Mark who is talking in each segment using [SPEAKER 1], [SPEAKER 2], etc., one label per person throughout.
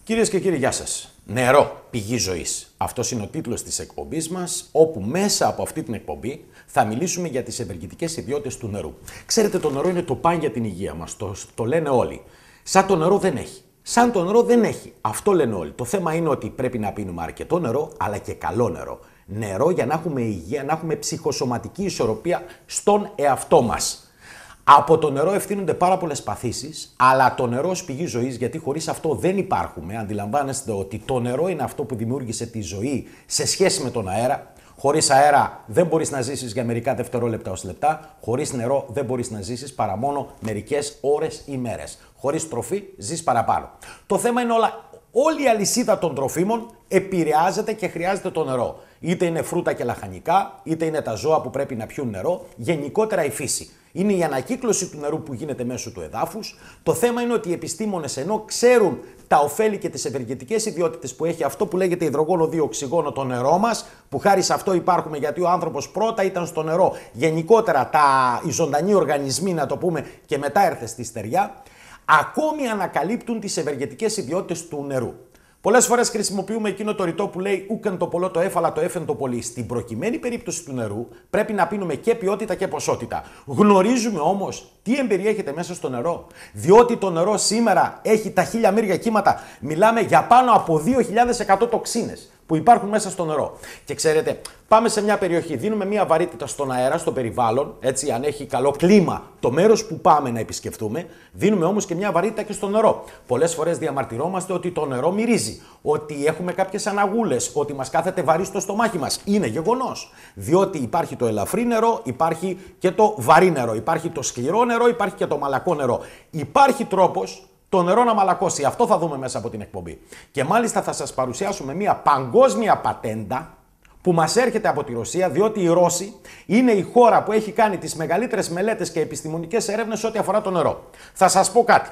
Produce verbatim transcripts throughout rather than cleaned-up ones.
[SPEAKER 1] Κυρίες και κύριοι, γεια σας. Νερό, πηγή ζωής. Αυτός είναι ο τίτλος της εκπομπής μας, όπου μέσα από αυτή την εκπομπή θα μιλήσουμε για τις ευεργετικές ιδιότητες του νερού. Ξέρετε, το νερό είναι το παν για την υγεία μας. Το, το λένε όλοι. Σαν το νερό δεν έχει. Σαν το νερό δεν έχει. Αυτό λένε όλοι. Το θέμα είναι ότι πρέπει να πίνουμε αρκετό νερό, αλλά και καλό νερό. Νερό για να έχουμε υγεία, να έχουμε ψυχοσωματική ισορροπία στον εαυτό μας. Από το νερό ευθύνονται πάρα πολλές παθήσεις, αλλά το νερό ως πηγή ζωής, γιατί χωρίς αυτό δεν υπάρχουμε. Αντιλαμβάνεστε ότι το νερό είναι αυτό που δημιούργησε τη ζωή σε σχέση με τον αέρα. Χωρίς αέρα δεν μπορείς να ζήσεις για μερικά δευτερόλεπτα ως λεπτά. Χωρίς νερό δεν μπορείς να ζήσεις παρά μόνο μερικές ώρες ή μέρες. Χωρίς τροφή ζεις παραπάνω. Το θέμα είναι όλα. Όλη η αλυσίδα των τροφίμων επηρεάζεται και χρειάζεται το νερό. Είτε είναι φρούτα και λαχανικά, είτε είναι τα ζώα που πρέπει να πιούν νερό, γενικότερα η φύση. Είναι η ανακύκλωση του νερού που γίνεται μέσω του εδάφους. Το θέμα είναι ότι οι επιστήμονες, ενώ ξέρουν τα ωφέλη και τις ευεργετικές ιδιότητες που έχει αυτό που λέγεται υδρογόνο δύο οξυγόνο το νερό μας, που χάρη σε αυτό υπάρχουμε γιατί ο άνθρωπος πρώτα ήταν στο νερό, γενικότερα τα, οι ζωντανοί οργανισμοί να το πούμε και μετά έρθε στη στεριά, ακόμη ανακαλύπτουν τις ευεργετικές ιδιότητες του νερού. Πολλές φορές χρησιμοποιούμε εκείνο το ρητό που λέει ούκεν το πολλό το έφαλα το έφεν το πολύ. Στην προκειμένη περίπτωση του νερού πρέπει να πίνουμε και ποιότητα και ποσότητα. Γνωρίζουμε όμως τι εμπεριέχεται μέσα στο νερό. Διότι το νερό σήμερα έχει τα χίλια μύρια κύματα. Μιλάμε για πάνω από δύο χιλιάδες εκατό τοξίνες που υπάρχουν μέσα στο νερό. Και ξέρετε, πάμε σε μια περιοχή, δίνουμε μια βαρύτητα στον αέρα, στο περιβάλλον, έτσι, αν έχει καλό κλίμα το μέρος που πάμε να επισκεφτούμε, δίνουμε όμως και μια βαρύτητα και στο νερό. Πολλές φορές διαμαρτυρόμαστε ότι το νερό μυρίζει, ότι έχουμε κάποιες αναγούλες, ότι μας κάθεται βαρύ στο στομάχι μας. Είναι γεγονός. Διότι υπάρχει το ελαφρύ νερό, υπάρχει και το βαρύ νερό, υπάρχει το σκληρό νερό, υπάρχει και το μαλακό νερό. Υπάρχει τρόπος το νερό να μαλακώσει. Αυτό θα δούμε μέσα από την εκπομπή. Και μάλιστα θα σας παρουσιάσουμε μια παγκόσμια πατέντα που μας έρχεται από τη Ρωσία, διότι οι Ρώσοι είναι η χώρα που έχει κάνει τις μεγαλύτερες μελέτες και επιστημονικές έρευνες ό,τι αφορά το νερό. Θα σας πω κάτι.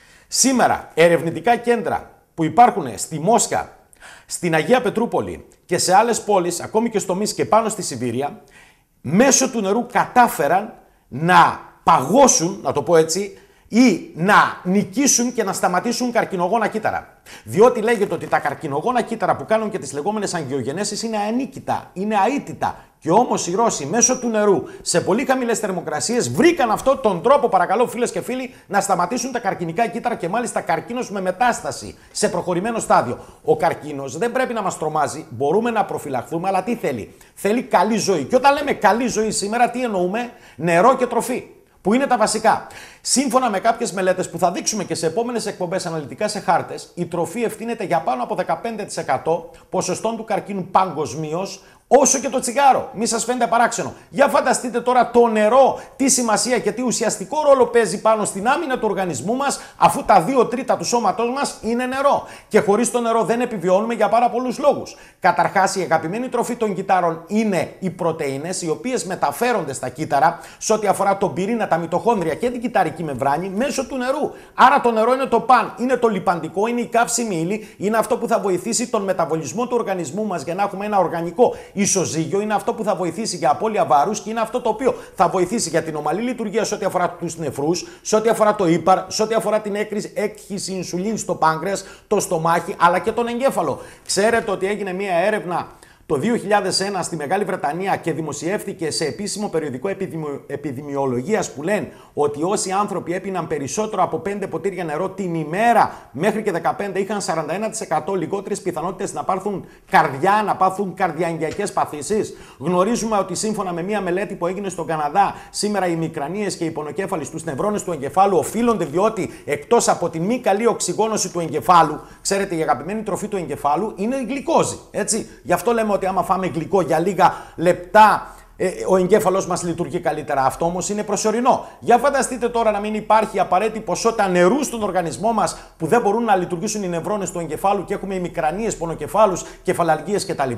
[SPEAKER 1] Σήμερα ερευνητικά κέντρα που υπάρχουν στη Μόσχα, στην Αγία Πετρούπολη και σε άλλες πόλεις, ακόμη και στο Μίνσκ και πάνω στη Σιβήρια, μέσω του νερού κατάφεραν να παγώσουν, να το πω έτσι, ή να νικήσουν και να σταματήσουν καρκινογόνα κύτταρα. Διότι λέγεται ότι τα καρκινογόνα κύτταρα που κάνουν και τις λεγόμενες αγκιογενέσεις είναι ανίκητα, είναι αίτητα. Και όμως οι Ρώσοι μέσω του νερού σε πολύ χαμηλές θερμοκρασίες βρήκαν αυτόν τον τρόπο, παρακαλώ φίλες και φίλοι, να σταματήσουν τα καρκινικά κύτταρα και μάλιστα καρκίνος με μετάσταση σε προχωρημένο στάδιο. Ο καρκίνος δεν πρέπει να μας τρομάζει, μπορούμε να προφυλαχθούμε, αλλά τι θέλει? Θέλει καλή ζωή. Και όταν λέμε καλή ζωή σήμερα, τι εννοούμε? Νερό και τροφή, που είναι τα βασικά. Σύμφωνα με κάποιες μελέτες που θα δείξουμε και σε επόμενες εκπομπές αναλυτικά σε χάρτες, η τροφή ευθύνεται για πάνω από δεκαπέντε τοις εκατό ποσοστών του καρκίνου παγκοσμίως, όσο και το τσιγάρο. Μη σας φαίνεται παράξενο. Για φανταστείτε τώρα το νερό, τι σημασία και τι ουσιαστικό ρόλο παίζει πάνω στην άμυνα του οργανισμού μας, αφού τα δύο τρίτα του σώματός μας είναι νερό. Και χωρίς το νερό δεν επιβιώνουμε για πάρα πολλούς λόγους. Καταρχάς, η αγαπημένη τροφή των κυττάρων είναι οι πρωτεΐνες, οι οποίες μεταφέρονται στα κύτταρα σε ό,τι αφορά τον πυρήνα, τα μυτοχόνδρια και την κυτταρική μεμβράνη μέσω του νερού. Άρα το νερό είναι το παν, είναι το λιπαντικό, είναι η καύσιμη ύλη, είναι αυτό που θα βοηθήσει τον μεταβολισμό του οργανισμού μας για να έχουμε ένα οργανικό ισοζύγιο, είναι αυτό που θα βοηθήσει για απώλεια βάρους και είναι αυτό το οποίο θα βοηθήσει για την ομαλή λειτουργία σε ό,τι αφορά τους νεφρούς, σε ό,τι αφορά το ύπαρ, σε ό,τι αφορά την έκχυση ινσουλίνης στο πάγκρεας, το στομάχι αλλά και τον εγκέφαλο. Ξέρετε ότι έγινε μια έρευνα το δύο χιλιάδες ένα στη Μεγάλη Βρετανία και δημοσιεύτηκε σε επίσημο περιοδικό επιδημιο... επιδημιολογίας που λένε ότι όσοι άνθρωποι έπιναν περισσότερο από πέντε ποτήρια νερό την ημέρα μέχρι και δεκαπέντε είχαν σαράντα ένα τοις εκατό λιγότερες πιθανότητες να πάθουν καρδιά, να πάθουν καρδιαγγειακές παθήσεις. Γνωρίζουμε ότι σύμφωνα με μια μελέτη που έγινε στον Καναδά, σήμερα οι μικρανίες και οι πονοκέφαλοι στους νευρώνες του εγκεφάλου οφείλονται διότι εκτός από τη μη καλή οξυγόνωση του εγκεφάλου, ξέρετε, η αγαπημένη τροφή του εγκεφάλου είναι η γλυκόζη. Έτσι. Γι' αυτό λέμε ότι άμα φάμε γλυκό για λίγα λεπτά, ε, ο εγκέφαλος μας λειτουργεί καλύτερα. Αυτό όμως είναι προσωρινό. Για φανταστείτε τώρα να μην υπάρχει απαραίτητη ποσότητα νερού στον οργανισμό μας που δεν μπορούν να λειτουργήσουν οι νευρώνες του εγκεφάλου και έχουμε ημικρανίες, πονοκεφάλους, κεφαλαργίες κτλ.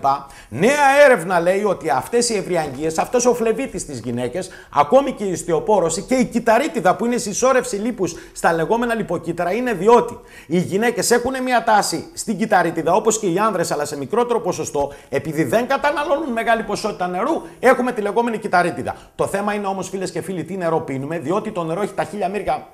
[SPEAKER 1] Νέα έρευνα λέει ότι αυτές οι ευριαγγείες, αυτός ο φλεβίτης στις γυναίκες, ακόμη και η ιστιοπόρωση και η κυταρίτιδα που είναι συσσόρευση λίπους στα λεγόμενα λιποκύτταρα, είναι διότι οι γυναίκες έχουν μια τάση στην κυταρίτιδα όπως και οι άνδρες, αλλά σε μικρότερο ποσοστό, επειδή δεν καταναλώνουν μεγάλη ποσότητα νερού, έχουμε τη λεγόμενη κυταρίτιδα. Το θέμα είναι όμως, φίλες και φίλοι, τι νερό πίνουμε, διότι το νερό έχει τα χίλια μύρια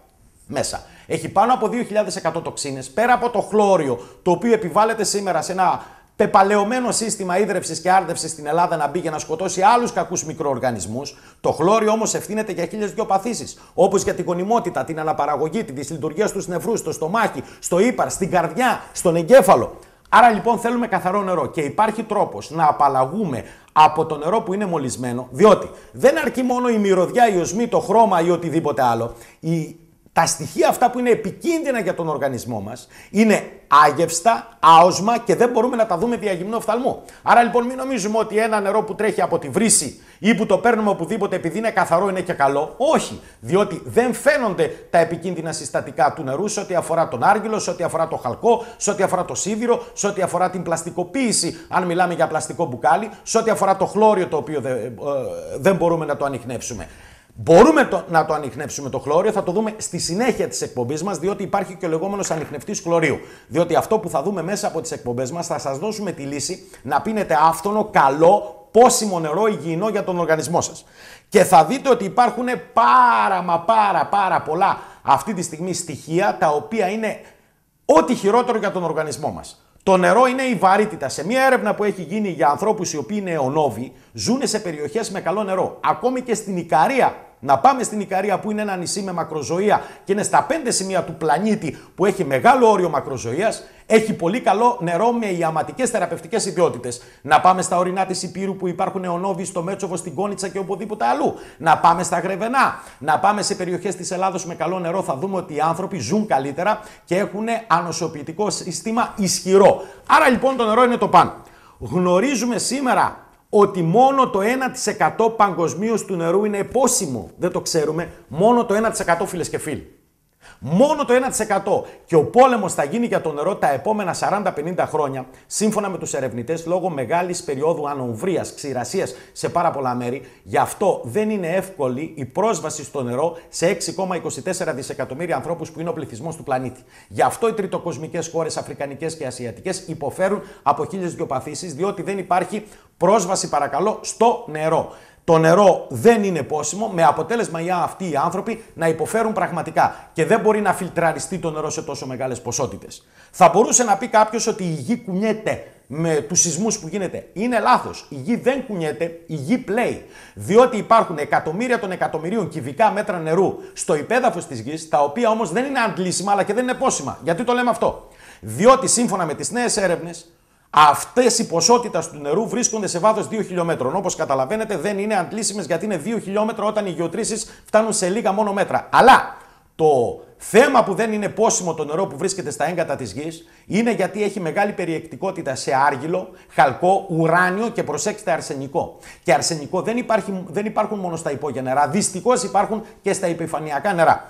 [SPEAKER 1] μέσα. Έχει πάνω από δύο χιλιάδες εκατό τοξίνες, πέρα από το χλώριο, το οποίο επιβάλλεται σήμερα σε ένα πεπαλαιωμένο σύστημα ίδρευσης και άρδευσης στην Ελλάδα να μπει για να σκοτώσει άλλους κακούς μικροοργανισμούς. Το χλώριο όμως ευθύνεται για χίλιες δυο παθήσεις, όπως για την γονιμότητα, την αναπαραγωγή, τη δυσλειτουργία στους νευρούς, στο στομάχι, στο ύπαρ, στην καρδιά, στον εγκέφαλο. Άρα λοιπόν θέλουμε καθαρό νερό και υπάρχει τρόπος να απαλλαγούμε από το νερό που είναι μολυσμένο, διότι δεν αρκεί μόνο η μυρωδιά, η οσμή, το χρώμα ή οτιδήποτε άλλο. Η... Τα στοιχεία αυτά που είναι επικίνδυνα για τον οργανισμό μας είναι άγευστα, άοσμα και δεν μπορούμε να τα δούμε δια γυμνού οφθαλμού. Άρα λοιπόν μην νομίζουμε ότι ένα νερό που τρέχει από τη βρύση ή που το παίρνουμε οπουδήποτε επειδή είναι καθαρό είναι και καλό. Όχι, διότι δεν φαίνονται τα επικίνδυνα συστατικά του νερού σε ό,τι αφορά τον άργυλο, σε ό,τι αφορά το χαλκό, σε ό,τι αφορά το σίδηρο, σε ό,τι αφορά την πλαστικοποίηση, αν μιλάμε για πλαστικό μπουκάλι, σε ό,τι αφορά το χλώριο το οποίο δεν, ε, δεν μπορούμε να το ανιχνεύσουμε. Μπορούμε το, να το ανιχνεύσουμε το χλώριο, θα το δούμε στη συνέχεια της εκπομπής μας, διότι υπάρχει και ο λεγόμενος ανιχνευτής χλωρίου. Διότι αυτό που θα δούμε μέσα από τις εκπομπές μας θα σας δώσουμε τη λύση να πίνετε άφθονο, καλό, πόσιμο νερό υγιεινό για τον οργανισμό σας. Και θα δείτε ότι υπάρχουν πάρα μα πάρα πάρα πολλά αυτή τη στιγμή στοιχεία τα οποία είναι ό,τι χειρότερο για τον οργανισμό μας. Το νερό είναι η βαρύτητα. Σε μια έρευνα που έχει γίνει για ανθρώπους οι οποίοι είναι αιωνόβοι, ζουν σε περιοχές με καλό νερό. Ακόμη και στην Ικαρία. Να πάμε στην Ικαρία που είναι ένα νησί με μακροζωία και είναι στα πέντε σημεία του πλανήτη που έχει μεγάλο όριο μακροζωίας, έχει πολύ καλό νερό με ιαματικές θεραπευτικές ιδιότητες. Να πάμε στα ορεινά της Υπήρου που υπάρχουν αιωνόβοι στο Μέτσοβο, στην Κόνιτσα και οπουδήποτε αλλού. Να πάμε στα Γρεβενά. Να πάμε σε περιοχές της Ελλάδος με καλό νερό. Θα δούμε ότι οι άνθρωποι ζουν καλύτερα και έχουν ανοσοποιητικό σύστημα ισχυρό. Άρα λοιπόν το νερό είναι το παν. Γνωρίζουμε σήμερα ότι μόνο το ένα τοις εκατό παγκοσμίως του νερού είναι πόσιμο. Δεν το ξέρουμε. Μόνο το ένα τοις εκατό, φίλες και φίλοι. Μόνο το ένα τοις εκατό. Και ο πόλεμος θα γίνει για το νερό τα επόμενα σαράντα με πενήντα χρόνια, σύμφωνα με τους ερευνητές, λόγω μεγάλης περίοδου ανομβρίας, ξηρασίας σε πάρα πολλά μέρη. Γι' αυτό δεν είναι εύκολη η πρόσβαση στο νερό σε έξι κόμμα είκοσι τέσσερα δισεκατομμύρια ανθρώπους που είναι ο πληθυσμός του πλανήτη. Γι' αυτό οι τριτοκοσμικές χώρες, αφρικανικές και ασιατικές, υποφέρουν από χίλιες δυο παθήσεις, διότι δεν υπάρχει πρόσβαση, παρακαλώ, στο νερό. Το νερό δεν είναι πόσιμο, με αποτέλεσμα οι αυτοί οι άνθρωποι να υποφέρουν πραγματικά και δεν μπορεί να φιλτραριστεί το νερό σε τόσο μεγάλες ποσότητες. Θα μπορούσε να πει κάποιος ότι η γη κουνιέται με τους σεισμούς που γίνεται. Είναι λάθος. Η γη δεν κουνιέται, η γη πλέει. Διότι υπάρχουν εκατομμύρια των εκατομμυρίων κυβικά μέτρα νερού στο υπέδαφος της γης, τα οποία όμως δεν είναι αντλήσιμα αλλά και δεν είναι πόσιμα. Γιατί το λέμε αυτό? Διότι σύμφωνα με τις νέες έρευνες, αυτές οι ποσότητες του νερού βρίσκονται σε βάθος δύο χιλιόμετρων. Όπως καταλαβαίνετε, δεν είναι αντλήσιμες γιατί είναι δύο χιλιόμετρα όταν οι γεωτρήσεις φτάνουν σε λίγα μόνο μέτρα. Αλλά το θέμα που δεν είναι πόσιμο το νερό που βρίσκεται στα έγκατα της γης είναι γιατί έχει μεγάλη περιεκτικότητα σε άργυλο, χαλκό, ουράνιο και προσέξτε αρσενικό. Και αρσενικό δεν, υπάρχει, δεν υπάρχουν μόνο στα υπόγεια νερά, δυστυχώς υπάρχουν και στα επιφανειακά νερά.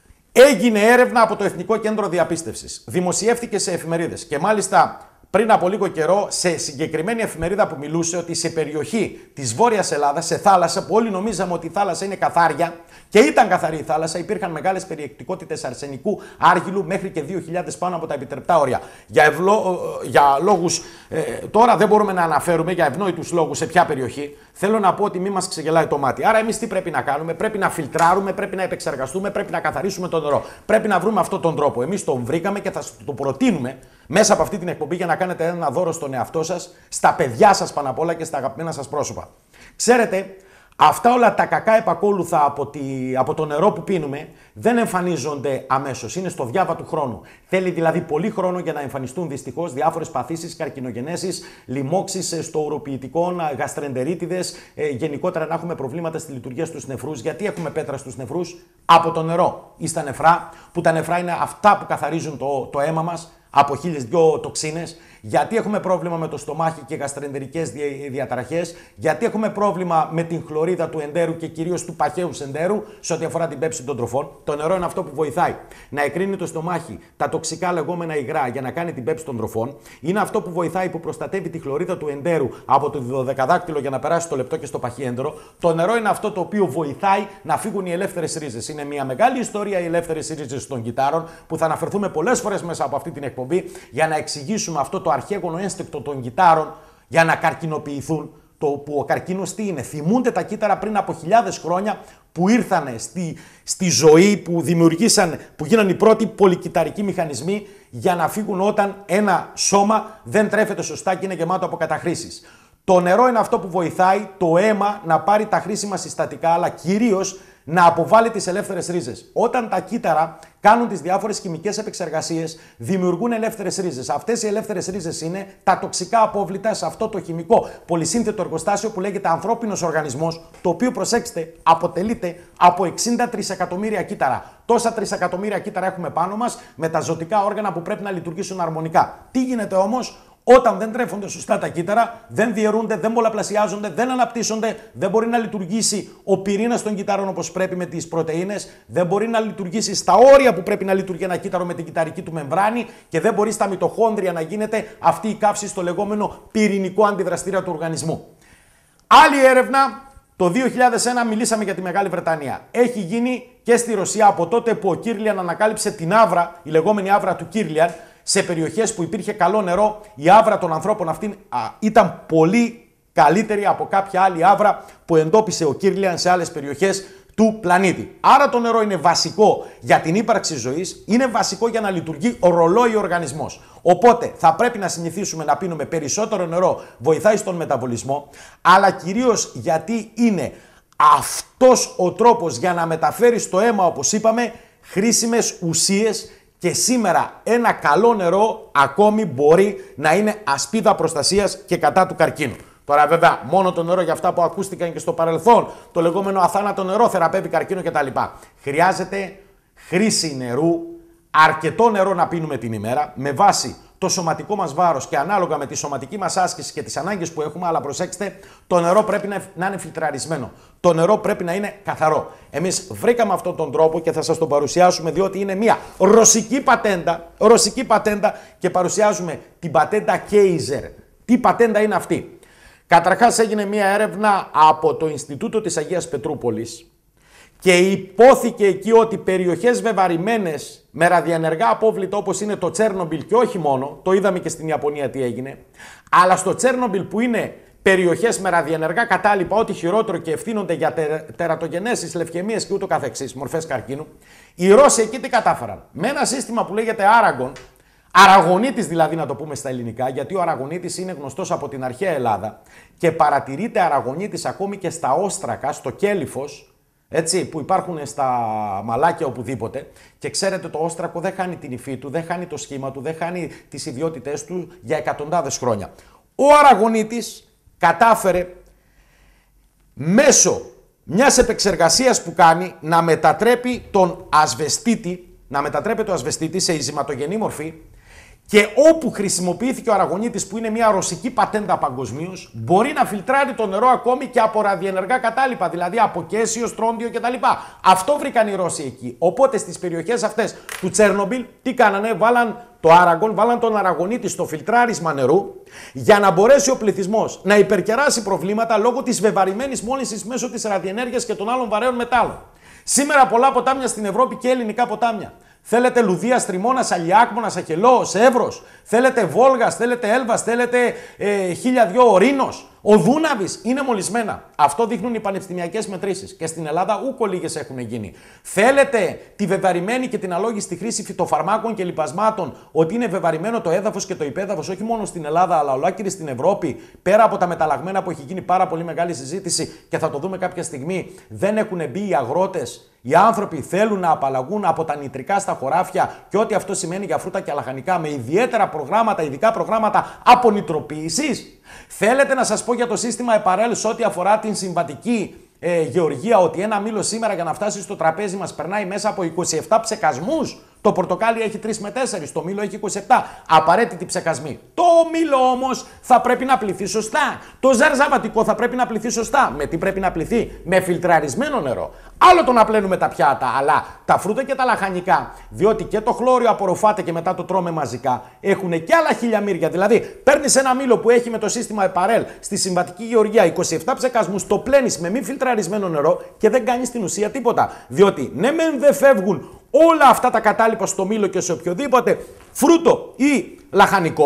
[SPEAKER 1] Έγινε έρευνα από το Εθνικό Κέντρο Διαπίστευσης. Δημοσιεύτηκε σε εφημερίδες και μάλιστα πριν από λίγο καιρό σε συγκεκριμένη εφημερίδα που μιλούσε ότι σε περιοχή της Βόρειας Ελλάδας, σε θάλασσα που όλοι νομίζαμε ότι η θάλασσα είναι καθάρια και ήταν καθαρή η θάλασσα, υπήρχαν μεγάλες περιεκτικότητες αρσενικού άργυλου μέχρι και δύο χιλιάδες πάνω από τα επιτρεπτά όρια. Για, ευλο... για λόγους, ε, τώρα δεν μπορούμε να αναφέρουμε για ευνόητους λόγους σε ποια περιοχή. Θέλω να πω ότι μην μας ξεγελάει το μάτι. Άρα εμείς τι πρέπει να κάνουμε? Πρέπει να φιλτράρουμε, πρέπει να επεξεργαστούμε, πρέπει να καθαρίσουμε το νερό. Πρέπει να βρούμε αυτόν τον τρόπο. Εμείς τον βρήκαμε και θα το προτείνουμε μέσα από αυτή την εκπομπή για να κάνετε ένα δώρο στον εαυτό σας, στα παιδιά σας πάνω απ' όλα και στα αγαπημένα σας πρόσωπα. Ξέρετε, αυτά όλα τα κακά επακόλουθα από, τη, από το νερό που πίνουμε δεν εμφανίζονται αμέσως. Είναι στο διάβα του χρόνου. Θέλει δηλαδή πολύ χρόνο για να εμφανιστούν δυστυχώς διάφορες παθήσεις, καρκινογενέσεις, λοιμώξεις στο ουροποιητικό, γαστρεντερίτιδες, ε, γενικότερα να έχουμε προβλήματα στη λειτουργία στους νεφρούς. Γιατί έχουμε πέτρα στους νεφρούς? Από το νερό ή στα νεφρά, που τα νεφρά είναι αυτά που καθαρίζουν το, το αίμα μας από χίλιες δυο τοξίνες. Γιατί έχουμε πρόβλημα με το στομάχι και γαστρεντερικές διαταραχές, γιατί έχουμε πρόβλημα με την χλωρίδα του εντέρου και κυρίως του παχαίου εντέρου σε ό,τι αφορά την πέψη των τροφών. Το νερό είναι αυτό που βοηθάει να εκρίνει το στομάχι τα τοξικά λεγόμενα υγρά για να κάνει την πέψη των τροφών. Είναι αυτό που βοηθάει, που προστατεύει τη χλωρίδα του εντέρου από το δωδεκαδάκτυλο για να περάσει στο λεπτό και στο παχιέντερο. Το νερό είναι αυτό το οποίο βοηθάει να φύγουν οι ελεύθερες ρίζες. Είναι μια μεγάλη ιστορία οι ελεύθερες ρίζες των κυτάρων που θα αναφερθούμε πολλές φορές μέσα από αυτή την εκπομπή για να εξηγήσουμε αυτό το αρχαίγωνο ένστικτο των κυτάρων για να καρκινοποιηθούν. το που ο καρκίνος τι είναι. Θυμούνται τα κύτταρα πριν από χιλιάδες χρόνια που ήρθαν στη, στη ζωή, που δημιουργήσαν, που γίναν οι πρώτοι πολυκυταρικοί μηχανισμοί για να φύγουν όταν ένα σώμα δεν τρέφεται σωστά και είναι γεμάτο από καταχρήσεις. Το νερό είναι αυτό που βοηθάει το αίμα να πάρει τα χρήσιμα συστατικά, αλλά κυρίως να αποβάλει τις ελεύθερες ρίζες. Όταν τα κύτταρα κάνουν τις διάφορες χημικές επεξεργασίες, δημιουργούν ελεύθερες ρίζες. Αυτές οι ελεύθερες ρίζες είναι τα τοξικά απόβλητα σε αυτό το χημικό πολυσύνθετο εργοστάσιο που λέγεται ανθρώπινος οργανισμός, το οποίο, προσέξτε, αποτελείται από εξήντα τρισεκατομμύρια κύτταρα. Τόσα τρισεκατομμύρια κύτταρα έχουμε πάνω μας με τα ζωτικά όργανα που πρέπει να λειτουργήσουν αρμονικά. Τι γίνεται όμως? Όταν δεν τρέφονται σωστά τα κύτταρα, δεν διαιρούνται, δεν πολλαπλασιάζονται, δεν αναπτύσσονται, δεν μπορεί να λειτουργήσει ο πυρήνας των κυττάρων όπως πρέπει με τις πρωτεΐνες, δεν μπορεί να λειτουργήσει στα όρια που πρέπει να λειτουργεί ένα κύτταρο με την κυτταρική του μεμβράνη και δεν μπορεί στα μυτοχόνδρια να γίνεται αυτή η καύση στο λεγόμενο πυρηνικό αντιδραστήρα του οργανισμού. Άλλη έρευνα, το δύο χιλιάδες ένα μιλήσαμε για τη Μεγάλη Βρετανία. Έχει γίνει και στη Ρωσία από τότε που ο Κίρλιαν ανακάλυψε την άβρα, η λεγόμενη άβρα του Κίρλιαν. Σε περιοχές που υπήρχε καλό νερό, η άβρα των ανθρώπων αυτήν α, ήταν πολύ καλύτερη από κάποια άλλη άβρα που εντόπισε ο Κίρλιαν σε άλλες περιοχές του πλανήτη. Άρα το νερό είναι βασικό για την ύπαρξη ζωής, είναι βασικό για να λειτουργεί ο ρολόι οργανισμός. Οπότε θα πρέπει να συνηθίσουμε να πίνουμε περισσότερο νερό, βοηθάει στον μεταβολισμό, αλλά κυρίως γιατί είναι αυτός ο τρόπος για να μεταφέρει στο αίμα, όπως είπαμε, χρήσιμες ουσίες. Και σήμερα ένα καλό νερό ακόμη μπορεί να είναι ασπίδα προστασίας και κατά του καρκίνου. Τώρα βέβαια μόνο το νερό για αυτά που ακούστηκαν και στο παρελθόν, το λεγόμενο αθάνατο νερό θεραπεύει καρκίνο κτλ. Χρειάζεται χρήση νερού, αρκετό νερό να πίνουμε την ημέρα με βάση το σωματικό μας βάρος και ανάλογα με τη σωματική μας άσκηση και τις ανάγκες που έχουμε, αλλά προσέξτε, το νερό πρέπει να είναι φιλτραρισμένο. Το νερό πρέπει να είναι καθαρό. Εμείς βρήκαμε αυτόν τον τρόπο και θα σας τον παρουσιάσουμε, διότι είναι μια ρωσική πατέντα, ρωσική πατέντα και παρουσιάζουμε την πατέντα Kaiser. Τι πατέντα είναι αυτή? Καταρχάς έγινε μια έρευνα από το Ινστιτούτο της Αγίας Πετρούπολης και υπόθηκε εκεί ότι περιοχές βεβαρημένες με ραδιενεργά απόβλητα όπως είναι το Τσέρνομπιλ και όχι μόνο, το είδαμε και στην Ιαπωνία τι έγινε, αλλά στο Τσέρνομπιλ που είναι περιοχές με ραδιενεργά κατάλοιπα, ό,τι χειρότερο και ευθύνονται για τε, τερατογενέσεις, λευκαιμίες και ούτω καθεξής, μορφές καρκίνου, οι Ρώσοι εκεί τι κατάφεραν? Με ένα σύστημα που λέγεται Aragon, αραγωνίτης δηλαδή να το πούμε στα ελληνικά, γιατί ο αραγωνίτης είναι γνωστός από την αρχαία Ελλάδα και παρατηρείται αραγωνίτης ακόμη και στα όστρακα, στο κέλυφος, έτσι, που υπάρχουν στα μαλάκια οπουδήποτε, και ξέρετε το όστρακο δεν χάνει την υφή του, δεν χάνει το σχήμα του, δεν χάνει τις ιδιότητές του για εκατοντάδες χρόνια. Ο αραγωνίτης κατάφερε μέσω μιας επεξεργασίας που κάνει να μετατρέπει τον ασβεστίτη, να μετατρέπει το ασβεστίτη σε ειζηματογενή μορφή, και όπου χρησιμοποιήθηκε ο αραγωνίτης, που είναι μια ρωσική πατέντα παγκοσμίως, μπορεί να φιλτράρει το νερό ακόμη και από ραδιενεργά κατάλοιπα, δηλαδή από κέσιο, στρόντιο κτλ. Αυτό βρήκαν οι Ρώσοι εκεί. Οπότε στις περιοχές αυτές του Τσέρνομπιλ, τι κάνανε? Βάλαν το Aragon, βάλαν τον αραγωνίτη στο φιλτράρισμα νερού για να μπορέσει ο πληθυσμός να υπερκεράσει προβλήματα λόγω της βεβαρημένης μόλυνσης μέσω της ραδιενέργειας και των άλλων βαρέων μετάλλων. Σήμερα πολλά ποτάμια στην Ευρώπη και ελληνικά ποτάμια. Θέλετε Λουδία, Στριμώνα, Αλιάκμονα, Σαχελό, Εύρος, θέλετε Βόλγας, θέλετε Έλβας, θέλετε ε, χίλια δυο Ορίνος. Ο Δούναβης είναι μολυσμένα. Αυτό δείχνουν οι πανεπιστημιακές μετρήσεις. Και στην Ελλάδα ούκο λίγες έχουν γίνει. Θέλετε τη βεβαρημένη και την αλόγιστη χρήση φυτοφαρμάκων και λιπασμάτων, ότι είναι βεβαρημένο το έδαφος και το υπέδαφος, όχι μόνο στην Ελλάδα, αλλά ολόκληρη στην Ευρώπη, πέρα από τα μεταλλαγμένα που έχει γίνει πάρα πολύ μεγάλη συζήτηση και θα το δούμε κάποια στιγμή, δεν έχουν μπει οι αγρότες. Οι άνθρωποι θέλουν να απαλλαγούν από τα νητρικά στα χωράφια και ό,τι αυτό σημαίνει για φρούτα και λαχανικά, με ιδιαίτερα προγράμματα, ειδικά προγράμματα απονητροποίησης. Θέλετε να σας πω για το σύστημα Επαρέλ σε ό,τι αφορά την συμβατική ε, γεωργία, ότι ένα μήλο σήμερα για να φτάσει στο τραπέζι μας περνάει μέσα από είκοσι επτά ψεκασμούς. Το πορτοκάλι έχει τρεις με τέσσερα, το μήλο έχει είκοσι επτά. Απαραίτητη ψεκασμή. Το μήλο όμως θα πρέπει να πληθεί σωστά. Το ζαρζαβατικό θα πρέπει να πληθεί σωστά. Με τι πρέπει να πληθεί? Με φιλτραρισμένο νερό. Άλλο το να πλένουμε τα πιάτα, αλλά τα φρούτα και τα λαχανικά, διότι και το χλώριο απορροφάται και μετά το τρώμε μαζικά, έχουν και άλλα χιλιαμύρια. Δηλαδή, παίρνεις ένα μήλο που έχει με το σύστημα Επαρέλ στη συμβατική γεωργία είκοσι επτά ψεκασμούς, το πλένεις με μη φιλτραρισμένο νερό και δεν κάνεις στην ουσία τίποτα. Διότι ναι, μεν δεν φεύγουν όλα αυτά τα κατάλοιπα στο μήλο και σε οποιοδήποτε φρούτο ή λαχανικό,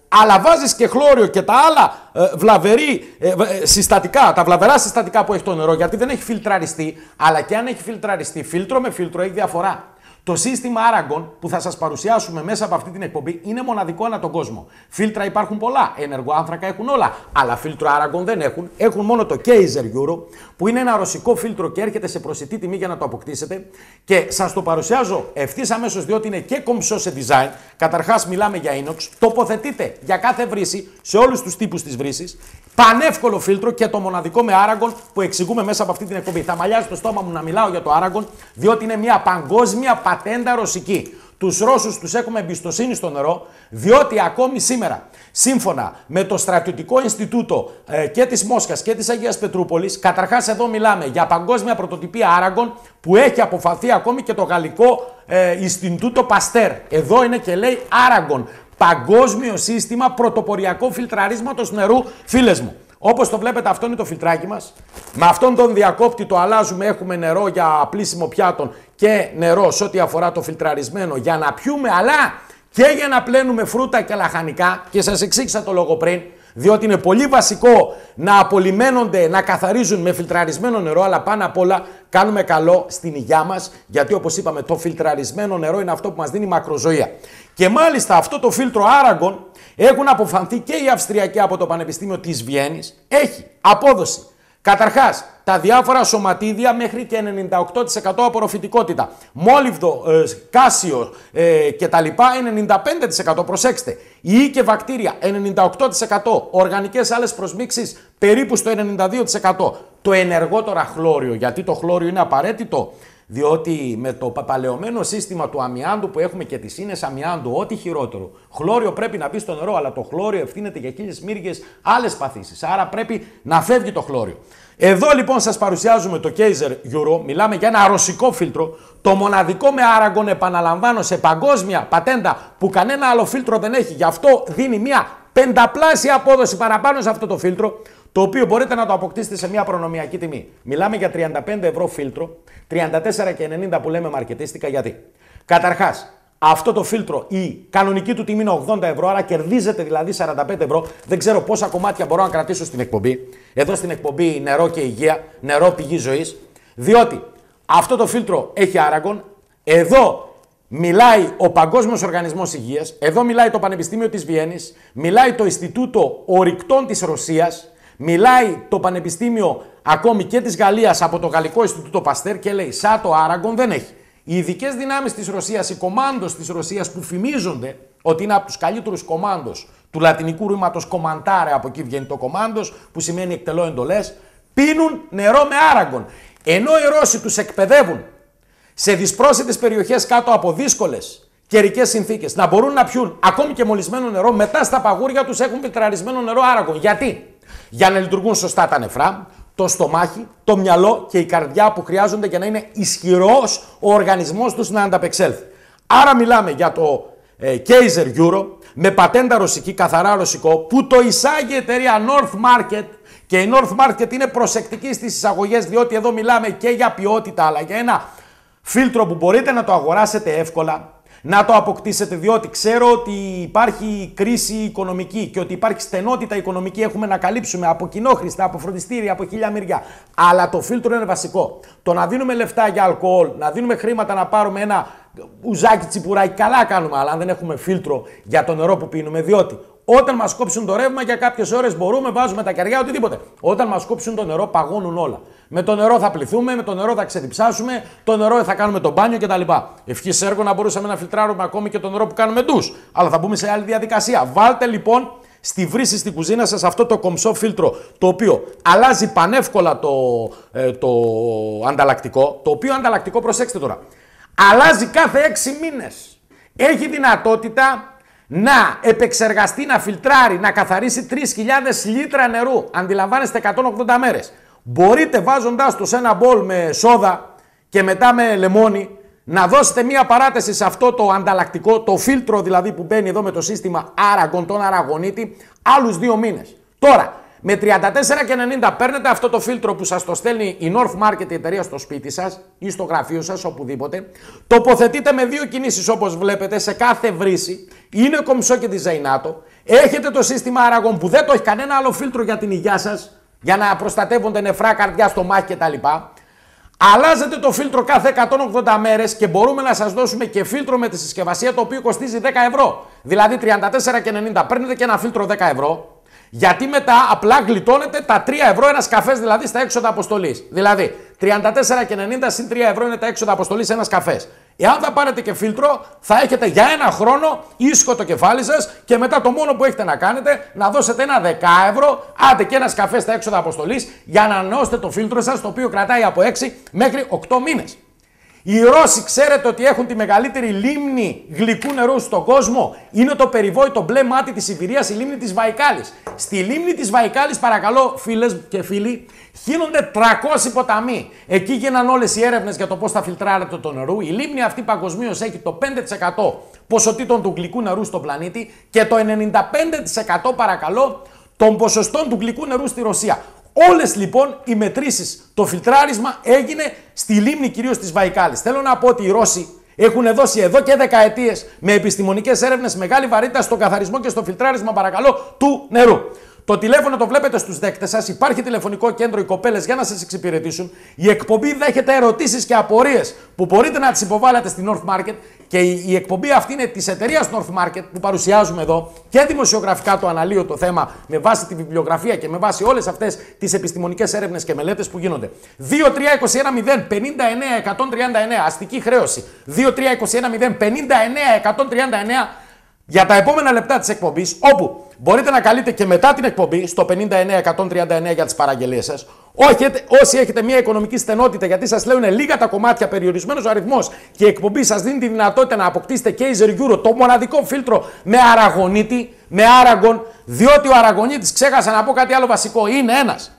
[SPEAKER 1] αλλά βάζεις και χλώριο και τα άλλα ε, βλαβερή ε, ε, συστατικά, τα βλαβερά συστατικά που έχει το νερό, γιατί δεν έχει φιλτραριστεί, αλλά και αν έχει φιλτραριστεί, φίλτρο με φίλτρο έχει διαφορά. Το σύστημα Aragon που θα σας παρουσιάσουμε μέσα από αυτή την εκπομπή είναι μοναδικό ανά τον κόσμο. Φίλτρα υπάρχουν πολλά, ενεργοάνθρακα έχουν όλα, αλλά φίλτρο Aragon δεν έχουν. Έχουν μόνο το Kaiser Euro, που είναι ένα ρωσικό φίλτρο και έρχεται σε προσιτή τιμή για να το αποκτήσετε. Και σας το παρουσιάζω ευθύς αμέσως, διότι είναι και κομψό σε design. Καταρχάς μιλάμε για inox, τοποθετείται για κάθε βρύση, σε όλους τους τύπους της βρύσης. Πανεύκολο φίλτρο και το μοναδικό με Aragon που εξηγούμε μέσα από αυτή την εκπομπή. Θα μαλλιάζει το στόμα μου να μιλάω για το Aragon, διότι είναι μια παγκόσμια πατέντα ρωσική. Τους Ρώσους τους έχουμε εμπιστοσύνη στο νερό, διότι ακόμη σήμερα, σύμφωνα με το Στρατιωτικό Ινστιτούτο ε, και της Μόσχας και της Αγίας Πετρούπολης, καταρχάς εδώ μιλάμε για παγκόσμια πρωτοτυπία Aragon που έχει αποφαθεί ακόμη και το Γαλλικό ε, Ινστιτούτο Παστέρ. Εδώ είναι και λέει Aragon. Παγκόσμιο σύστημα πρωτοποριακό φιλτραρίσματος νερού, φίλες μου. Όπως το βλέπετε, αυτό είναι το φιλτράκι μας. Με αυτόν τον διακόπτη το αλλάζουμε, έχουμε νερό για πλύσιμο πιάτων και νερό σε ό,τι αφορά το φιλτραρισμένο για να πιούμε, αλλά και για να πλένουμε φρούτα και λαχανικά. Και σας εξήγησα το λόγο πριν, διότι είναι πολύ βασικό να απολυμμένονται, να καθαρίζουν με φιλτραρισμένο νερό, αλλά πάνω απ' όλα κάνουμε καλό στην υγειά μας, γιατί όπως είπαμε το φιλτραρισμένο νερό είναι αυτό που μας δίνει μακροζωία. Και μάλιστα αυτό το φίλτρο Aragon έχουν αποφανθεί και οι Αυστριακοί από το Πανεπιστήμιο της Βιέννης. Έχει απόδοση. Καταρχάς, τα διάφορα σωματίδια μέχρι και ενενήντα οκτώ τοις εκατό απορροφητικότητα. Μόλιβδο, ε, κάσιο ε, και τα λοιπά ενενήντα πέντε τοις εκατό. Προσέξτε. Ιοί και βακτήρια ενενήντα οκτώ τοις εκατό. Οργανικές άλλες προσμίξεις περίπου στο ενενήντα δύο τοις εκατό. Το ενεργό τώρα χλώριο, γιατί το χλώριο είναι απαραίτητο. Διότι με το παπαλαιωμένο σύστημα του αμοιάντου που έχουμε και τις ίνες αμοιάντου, ό,τι χειρότερο, χλώριο πρέπει να μπει στο νερό, αλλά το χλώριο ευθύνεται για χίλιες μύριες άλλες παθήσεις. Άρα πρέπει να φεύγει το χλώριο. Εδώ λοιπόν σας παρουσιάζουμε το Kaiser Euro, μιλάμε για ένα ρωσικό φίλτρο, το μοναδικό με Aragon, επαναλαμβάνω, σε παγκόσμια πατέντα που κανένα άλλο φίλτρο δεν έχει. Γι' αυτό δίνει μια πενταπλάσια απόδοση παραπάνω σε αυτό το φίλτρο, το οποίο μπορείτε να το αποκτήσετε σε μια προνομιακή τιμή. Μιλάμε για τριάντα πέντε ευρώ φίλτρο, τριάντα τέσσερα και ενενήντα που λέμε μαρκετίστικα. Γιατί? Καταρχάς, αυτό το φίλτρο, η κανονική του τιμή είναι ογδόντα ευρώ, άρα κερδίζετε δηλαδή σαράντα πέντε ευρώ. Δεν ξέρω πόσα κομμάτια μπορώ να κρατήσω στην εκπομπή. Εδώ στην εκπομπή νερό και υγεία, νερό πηγή ζωής. Διότι αυτό το φίλτρο έχει Aragon, εδώ μιλάει ο Παγκόσμιος Οργανισμός Υγείας, εδώ μιλάει το Πανεπιστήμιο της Βιέννης, μιλάει το Ινστιτούτο Ορυκτών της Ρωσίας, μιλάει το Πανεπιστήμιο ακόμη και της Γαλλίας από το Γαλλικό Ινστιτούτο Παστέρ και λέει σαν το Aragon δεν έχει. Οι ειδικές δυνάμεις της Ρωσίας, οι κομάντος της Ρωσίας που φημίζονται ότι είναι από τους καλύτερους κομάντος του λατινικού ρήματος κομαντάρε, από εκεί βγαίνει το κομάντος που σημαίνει εκτελώ εντολές, πίνουν νερό με Aragon. Ενώ οι Ρώσοι τους εκπαιδεύουν σε δυσπρόσιτες περιοχές κάτω από δύσκολες καιρικές συνθήκες να μπορούν να πιούν ακόμη και μολυσμένο νερό, μετά στα παγούρια τους έχουν φιλτραρισμένο νερό Aragon. Γιατί? Για να λειτουργούν σωστά τα νεφρά, το στομάχι, το μυαλό και η καρδιά που χρειάζονται για να είναι ισχυρός ο οργανισμός τους να ανταπεξέλθει. Άρα μιλάμε για το ε, Kaiser Euro με πατέντα ρωσική, καθαρά ρωσικό, που το εισάγει η εταιρεία North Market, και η North Market είναι προσεκτική στις εισαγωγές, διότι εδώ μιλάμε και για ποιότητα, αλλά για ένα φίλτρο που μπορείτε να το αγοράσετε εύκολα, να το αποκτήσετε, διότι ξέρω ότι υπάρχει κρίση οικονομική και ότι υπάρχει στενότητα οικονομική, έχουμε να καλύψουμε από κοινόχρηστα, από φροντιστήρια, από χίλια μυριά. Αλλά το φίλτρο είναι βασικό. Το να δίνουμε λεφτά για αλκοόλ, να δίνουμε χρήματα να πάρουμε ένα ουζάκι τσιπουράκι, καλά κάνουμε, αλλά αν δεν έχουμε φίλτρο για το νερό που πίνουμε, διότι όταν μας κόψουν το ρεύμα για κάποιες ώρες μπορούμε, βάζουμε τα κεριά, οτιδήποτε. Όταν μας κόψουν το νερό, παγώνουν όλα. Με το νερό θα πληθούμε, με το νερό θα ξεδιψάσουμε, το νερό θα κάνουμε το μπάνιο κτλ. Ευχής έργο να μπορούσαμε να φιλτράρουμε ακόμη και το νερό που κάνουμε ντους. Αλλά θα μπούμε σε άλλη διαδικασία. Βάλτε λοιπόν στη βρύση στην κουζίνα σας αυτό το κομψό φίλτρο, το οποίο αλλάζει πανεύκολα το, ε, το ανταλλακτικό. Το οποίο ανταλλακτικό, προσέξτε τώρα, αλλάζει κάθε έξι μήνες. Έχει δυνατότητα να επεξεργαστεί, να φιλτράρει, να καθαρίσει τρεις χιλιάδες λίτρα νερού. Αντιλαμβάνεστε, εκατόν ογδόντα μέρες. Μπορείτε βάζοντάς το σε ένα μπολ με σόδα και μετά με λεμόνι να δώσετε μία παράταση σε αυτό το ανταλλακτικό, το φίλτρο δηλαδή που μπαίνει εδώ με το σύστημα Aragon, τον αραγωνίτη, άλλους δύο μήνες. Τώρα, με τριάντα τέσσερα και ενενήντα παίρνετε αυτό το φίλτρο που σας το στέλνει η North Market, η εταιρεία, στο σπίτι σας ή στο γραφείο σας, οπουδήποτε. Τοποθετείτε με δύο κινήσεις όπως βλέπετε σε κάθε βρύση. Είναι κομψό και διζαϊνάτο. Έχετε το σύστημα Aragon που δεν το έχει κανένα άλλο φίλτρο για την υγεία σας, για να προστατεύονται νεφρά, καρδιά, στομάχι κτλ. Αλλάζετε το φίλτρο κάθε εκατόν ογδόντα μέρες και μπορούμε να σας δώσουμε και φίλτρο με τη συσκευασία το οποίο κοστίζει δέκα ευρώ. Δηλαδή τριάντα τέσσερα και ενενήντα παίρνετε και ένα φίλτρο δέκα ευρώ. Γιατί μετά απλά γλιτώνετε τα τρία ευρώ ένας καφές δηλαδή στα έξοδα αποστολής. Δηλαδή τριάντα τέσσερα και ενενήντα συν τρία ευρώ είναι τα έξοδα αποστολής ένας καφές. Εάν θα πάρετε και φίλτρο, θα έχετε για ένα χρόνο ίσχο το κεφάλι σας και μετά το μόνο που έχετε να κάνετε να δώσετε ένα δέκα ευρώ, άντε και ένας καφές στα έξοδα αποστολής για να ανανεώσετε το φίλτρο σας, το οποίο κρατάει από έξι μέχρι οκτώ μήνες. Οι Ρώσοι ξέρετε ότι έχουν τη μεγαλύτερη λίμνη γλυκού νερού στον κόσμο. Είναι το περιβόητο μπλε μάτι της Σιβηρίας, η λίμνη της Βαϊκάλης. Στη λίμνη της Βαϊκάλης, παρακαλώ φίλες και φίλοι, χύνονται τριακόσιοι ποταμοί. Εκεί γίναν όλες οι έρευνες για το πώς θα φιλτράρεται το νερό. Η λίμνη αυτή παγκοσμίως έχει το πέντε τοις εκατό ποσοτήτων του γλυκού νερού στον πλανήτη και το ενενήντα πέντε τοις εκατό παρακαλώ των ποσοστών του γλυκού νερού στη Ρωσία. Όλες λοιπόν οι μετρήσεις, το φιλτράρισμα έγινε στη λίμνη κυρίως της Βαϊκάλης. Θέλω να πω ότι οι Ρώσοι έχουν δώσει εδώ και δεκαετίες με επιστημονικές έρευνες μεγάλη βαρύτητα στον καθαρισμό και στο φιλτράρισμα παρακαλώ του νερού. Το τηλέφωνο το βλέπετε στους δέκτες σας, υπάρχει τηλεφωνικό κέντρο οι κοπέλες για να σας εξυπηρετήσουν. Η εκπομπή δέχεται ερωτήσεις και απορίες που μπορείτε να τις υποβάλλετε στη North Market και η, η εκπομπή αυτή είναι της εταιρείας North Market που παρουσιάζουμε εδώ και δημοσιογραφικά το αναλύω το θέμα με βάση τη βιβλιογραφία και με βάση όλες αυτές τις επιστημονικές έρευνες και μελέτες που γίνονται. δύο τρία είκοσι ένα μηδέν πενήντα εννέα εκατόν τριάντα εννέα αστική χρέωση. δύο τρία είκοσι ένα μηδέν πενήντα εννέα εκατόν τριάντα εννέα για τα επόμενα λεπτά της εκπομπής, όπου μπορείτε να καλείτε και μετά την εκπομπή στο πενήντα εννέα εκατόν τριάντα εννέα για τις παραγγελίες σας. Όσοι έχετε μια οικονομική στενότητα, γιατί σας λέουν λίγα τα κομμάτια, περιορισμένος ο αριθμός και η εκπομπή σας δίνει τη δυνατότητα να αποκτήσετε Kaiser Euro, το μοναδικό φίλτρο με αραγονίτη, με Aragon, διότι ο αραγονίτης, ξέχασα να πω κάτι άλλο βασικό, είναι ένας.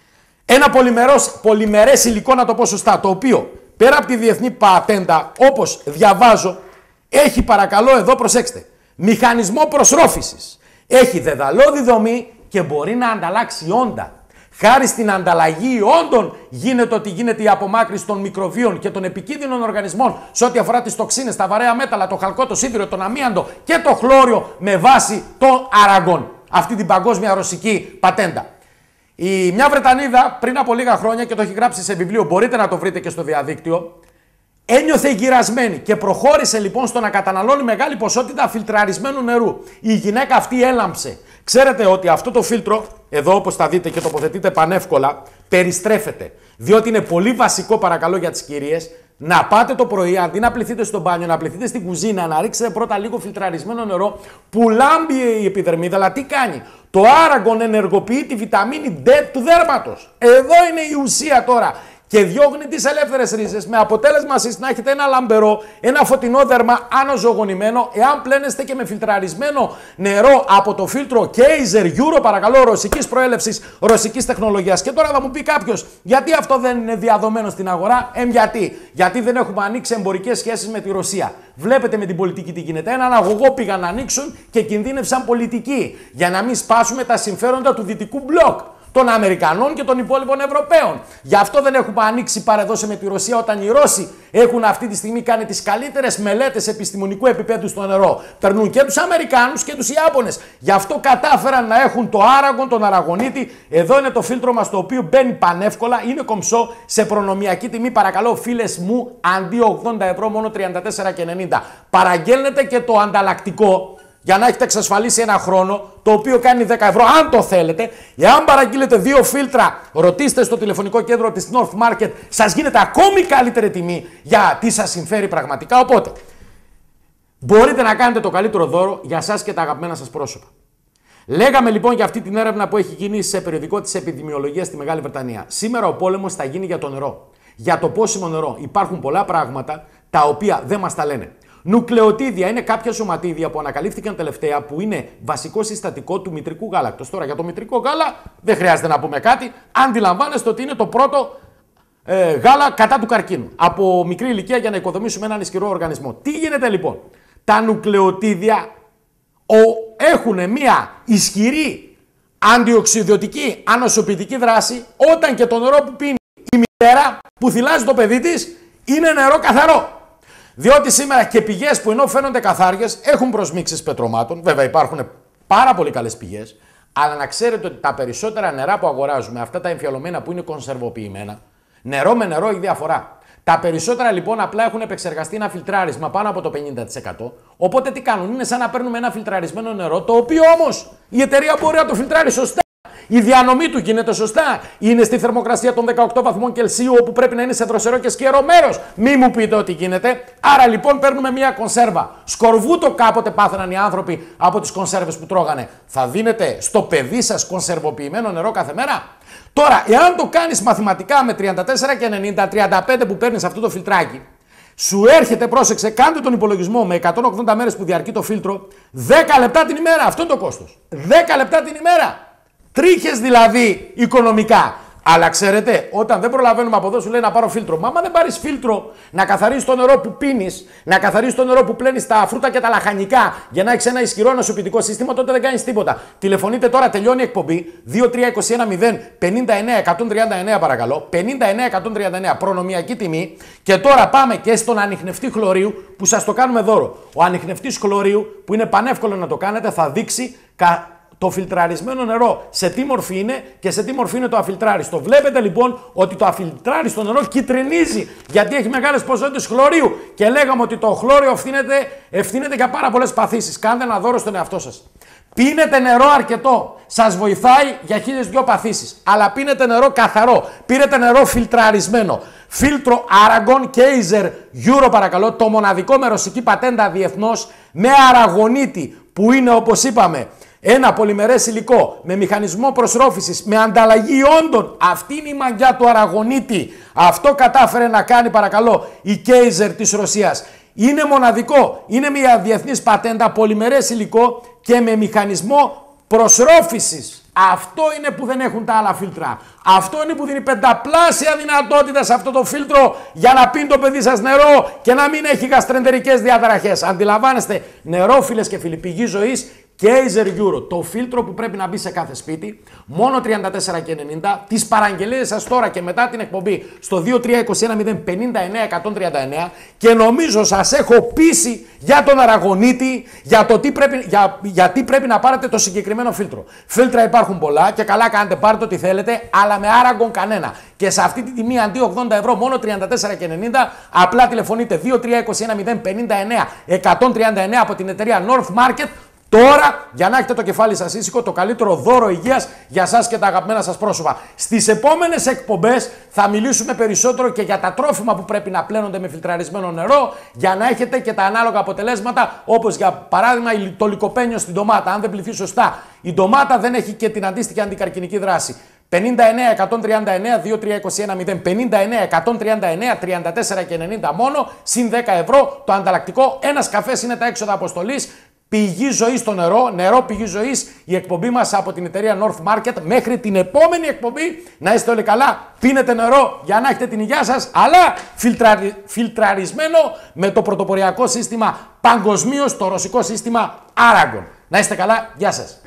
[SPEAKER 1] Ένα πολυμερές υλικό, να το πω σωστά, το οποίο πέρα από τη διεθνή πατέντα, όπως διαβάζω, έχει παρακαλώ εδώ, προσέξτε, μηχανισμό προσρόφησης. Έχει δεδαλώδη δομή και μπορεί να ανταλλάξει όντα. Χάρη στην ανταλλαγή όντων γίνεται ότι γίνεται η απομάκρυνση των μικροβίων και των επικίνδυνων οργανισμών σε ό,τι αφορά τις τοξίνες, τα βαρέα μέταλλα, το χαλκό, το σίδηρο, τον αμίαντο και το χλώριο με βάση το Aragon. Αυτή την παγκόσμια ρωσική πατέντα. Η μια Βρετανίδα πριν από λίγα χρόνια και το έχει γράψει σε βιβλίο, μπορείτε να το βρείτε και στο διαδίκτυο, ένιωθε γυρασμένη και προχώρησε λοιπόν στο να καταναλώνει μεγάλη ποσότητα φιλτραρισμένου νερού. Η γυναίκα αυτή έλαμψε. Ξέρετε ότι αυτό το φίλτρο, εδώ όπως τα δείτε και τοποθετείτε πανεύκολα, περιστρέφεται. Διότι είναι πολύ βασικό παρακαλώ για τις κυρίες να πάτε το πρωί, αντί να πληθείτε στο μπάνιο, να πληθείτε στην κουζίνα, να ρίξετε πρώτα λίγο φιλτραρισμένο νερό που λάμπει η επιδερμίδα. Αλλά τι κάνει? Το Aragon ενεργοποιεί τη βιταμίνη D του δέρματος. Εδώ είναι η ουσία τώρα. Και διώχνει τις ελεύθερες ρίζες με αποτέλεσμα εσείς να έχετε ένα λαμπερό, ένα φωτεινό δέρμα αναζωογονημένο εάν πλένεστε και με φιλτραρισμένο νερό από το φίλτρο Kaiser Euro, παρακαλώ, ρωσικής προέλευσης, ρωσικής τεχνολογίας. Και τώρα θα μου πει κάποιος, γιατί αυτό δεν είναι διαδομένο στην αγορά? Ε, γιατί? Γιατί δεν έχουμε ανοίξει εμπορικές σχέσεις με τη Ρωσία. Βλέπετε με την πολιτική τι γίνεται. Έναν αγωγό πήγαν να ανοίξουν και κινδύνευσαν πολιτικοί για να μην σπάσουμε τα συμφέροντα του δυτικού μπλοκ, των Αμερικανών και των υπόλοιπων Ευρωπαίων. Γι' αυτό δεν έχουμε ανοίξει παρεδόση με τη Ρωσία, όταν οι Ρώσοι έχουν αυτή τη στιγμή κάνει τις καλύτερες μελέτες επιστημονικού επίπεδου στο νερό. Περνούν και τους Αμερικάνους και τους Ιάπωνες. Γι' αυτό κατάφεραν να έχουν το Aragon, τον αραγονίτη. Εδώ είναι το φίλτρο μας, το οποίο μπαίνει πανεύκολα, είναι κομψό, σε προνομιακή τιμή. Παρακαλώ, φίλες μου, αντί ογδόντα ευρώ, μόνο τριάντα τέσσερα και ενενήντα. Παραγγέλνετε και το ανταλλακτικό, για να έχετε εξασφαλίσει ένα χρόνο, το οποίο κάνει δέκα ευρώ, αν το θέλετε. Εάν παραγγείλετε δύο φίλτρα, ρωτήστε στο τηλεφωνικό κέντρο της North Market, σας γίνεται ακόμη καλύτερη τιμή, γιατί σας συμφέρει πραγματικά. Οπότε, μπορείτε να κάνετε το καλύτερο δώρο για σας και τα αγαπημένα σας πρόσωπα. Λέγαμε λοιπόν για αυτή την έρευνα που έχει γίνει σε περιοδικό της επιδημιολογίας στη Μεγάλη Βρετανία. Σήμερα ο πόλεμος θα γίνει για το νερό. Για το πόσιμο νερό. Υπάρχουν πολλά πράγματα τα οποία δεν μας τα λένε. Νουκλεοτίδια είναι κάποια σωματίδια που ανακαλύφθηκαν τελευταία, που είναι βασικό συστατικό του μητρικού γάλακτος. Τώρα για το μητρικό γάλα δεν χρειάζεται να πούμε κάτι. Αντιλαμβάνεστε ότι είναι το πρώτο ε, γάλα κατά του καρκίνου. Από μικρή ηλικία για να οικοδομήσουμε έναν ισχυρό οργανισμό. Τι γίνεται λοιπόν? Τα νουκλεοτίδια έχουν μια ισχυρή αντιοξυδιωτική ανοσοποιητική δράση όταν και το νερό που πίνει η μητέρα που θυλάζει το παιδί της είναι νερό καθαρό. Διότι σήμερα και πηγές που ενώ φαίνονται καθάριες έχουν προσμίξεις πετρωμάτων. Βέβαια υπάρχουν πάρα πολύ καλές πηγές, αλλά να ξέρετε ότι τα περισσότερα νερά που αγοράζουμε, αυτά τα εμφιαλωμένα που είναι κονσερβοποιημένα, νερό με νερό έχει διαφορά. Τα περισσότερα λοιπόν απλά έχουν επεξεργαστεί ένα φιλτράρισμα πάνω από το πενήντα τοις εκατό. Οπότε τι κάνουν, είναι σαν να παίρνουμε ένα φιλτραρισμένο νερό, το οποίο όμως η εταιρεία μπορεί να το φιλτράρει σωστά. Η διανομή του γίνεται σωστά. Είναι στη θερμοκρασία των δεκαοκτώ βαθμών Κελσίου, όπου πρέπει να είναι σε δροσερό και σκιερό μέρος. Μη μου πείτε ότι γίνεται. Άρα λοιπόν παίρνουμε μια κονσέρβα. Σκορβούτο κάποτε πάθαιναν οι άνθρωποι από τις κονσέρβες που τρώγανε. Θα δίνετε στο παιδί σας κονσερβοποιημένο νερό κάθε μέρα? Τώρα, εάν το κάνεις μαθηματικά με τριάντα τέσσερα και ενενήντα, τριάντα πέντε που παίρνεις αυτό το φιλτράκι, σου έρχεται, πρόσεξε, κάντε τον υπολογισμό με εκατόν ογδόντα μέρες που διαρκεί το φίλτρο, δέκα λεπτά την ημέρα. Αυτό είναι το κόστος. δέκα λεπτά την ημέρα. Τρίχες δηλαδή οικονομικά. Αλλά ξέρετε, όταν δεν προλαβαίνουμε από εδώ, σου λέει να πάρω φίλτρο. Μα άμα δεν πάρεις φίλτρο να καθαρίσεις το νερό που πίνεις, να καθαρίσεις το νερό που πλένεις τα φρούτα και τα λαχανικά για να έχεις ένα ισχυρό νοσοποιητικό σύστημα, τότε δεν κάνεις τίποτα. Τηλεφωνείτε τώρα, τελειώνει η εκπομπή. δύο τρία δύο ένα μηδέν πενήντα εννέα εκατόν τριάντα εννέα παρακαλώ. πενήντα εννέα εκατόν τριάντα εννέα προνομιακή τιμή. Και τώρα πάμε και στον ανιχνευτή χλωρίου που σας το κάνουμε δώρο. Ο ανιχνευτής χλωρίου, που είναι πανεύκολο να το κάνετε, θα δείξει κα... το φιλτραρισμένο νερό σε τι μορφή είναι και σε τι μορφή είναι το αφιλτράριστο. Βλέπετε λοιπόν ότι το αφιλτράριστο νερό κυτρινίζει γιατί έχει μεγάλες ποσότητες χλωρίου και λέγαμε ότι το χλώριο ευθύνεται, ευθύνεται για πάρα πολλές παθήσεις. Κάντε ένα δώρο στον εαυτό σας. Πίνετε νερό αρκετό. Σας βοηθάει για χίλιες δυο παθήσεις. Αλλά πίνετε νερό καθαρό. Πίνετε νερό φιλτραρισμένο. Φίλτρο Aragon Kaiser Euro παρακαλώ. Το μοναδικό με ρωσική πατέντα διεθνώς με αραγωνίτη που είναι όπως είπαμε ένα πολυμερές υλικό με μηχανισμό προσρόφησης, με ανταλλαγή όντων. Αυτή είναι η μαγιά του αραγωνίτη. Αυτό κατάφερε να κάνει παρακαλώ η Kaiser της Ρωσίας. Είναι μοναδικό. Είναι μια διεθνής πατέντα, πολυμερές υλικό και με μηχανισμό προσρόφησης. Αυτό είναι που δεν έχουν τα άλλα φίλτρα. Αυτό είναι που δίνει πενταπλάσια δυνατότητα σε αυτό το φίλτρο για να πίνει το παιδί σας νερό και να μην έχει γαστρεντερικές διαταραχές. Αντιλαμβάνεστε, νερόφιλες και φίλοι, πηγή ζωής Kaiser Euro, το φίλτρο που πρέπει να μπει σε κάθε σπίτι, μόνο τριάντα τέσσερα και ενενήντα. Τις παραγγελίες σας τώρα και μετά την εκπομπή στο δύο τρία δύο ένα μηδέν πενήντα εννέα εκατόν τριάντα εννέα και νομίζω σας έχω πείσει για τον αραγωνίτη, για το τι πρέπει, για, γιατί πρέπει να πάρετε το συγκεκριμένο φίλτρο. Φίλτρα υπάρχουν πολλά και καλά κάνετε, πάρτε ό,τι θέλετε, αλλά με Aragon κανένα. Και σε αυτή τη τιμή αντί ογδόντα ευρώ μόνο τριάντα τέσσερα και ενενήντα, απλά τηλεφωνείτε δύο τρία δύο ένα μηδέν πενήντα εννέα εκατόν τριάντα εννέα από την εταιρεία North Market. Τώρα, για να έχετε το κεφάλι σας ήσυχο, το καλύτερο δώρο υγείας για σας και τα αγαπημένα σας πρόσωπα. Στις επόμενες εκπομπές θα μιλήσουμε περισσότερο και για τα τρόφιμα που πρέπει να πλένονται με φιλτραρισμένο νερό, για να έχετε και τα ανάλογα αποτελέσματα, όπως για παράδειγμα το λικοπένιο στην ντομάτα. Αν δεν πληθεί σωστά, η ντομάτα δεν έχει και την αντίστοιχη αντικαρκινική δράση. πενήντα εννέα εκατόν τριάντα εννέα δύο τρία δύο ένα μηδέν πενήντα εννέα εκατόν τριάντα εννέα τριάντα τέσσερα και ενενήντα μόνο, συν δέκα ευρώ το ανταλλακτικό. Ένας καφές είναι τα έξοδα αποστολής. Πηγή ζωή στο νερό, νερό πηγή ζωής, η εκπομπή μας από την εταιρεία North Market. Μέχρι την επόμενη εκπομπή να είστε όλοι καλά, πίνετε νερό για να έχετε την υγεία σας, αλλά φιλτραρι... φιλτραρισμένο με το πρωτοποριακό σύστημα παγκοσμίως, το ρωσικό σύστημα Aragon. Να είστε καλά, γεια σας.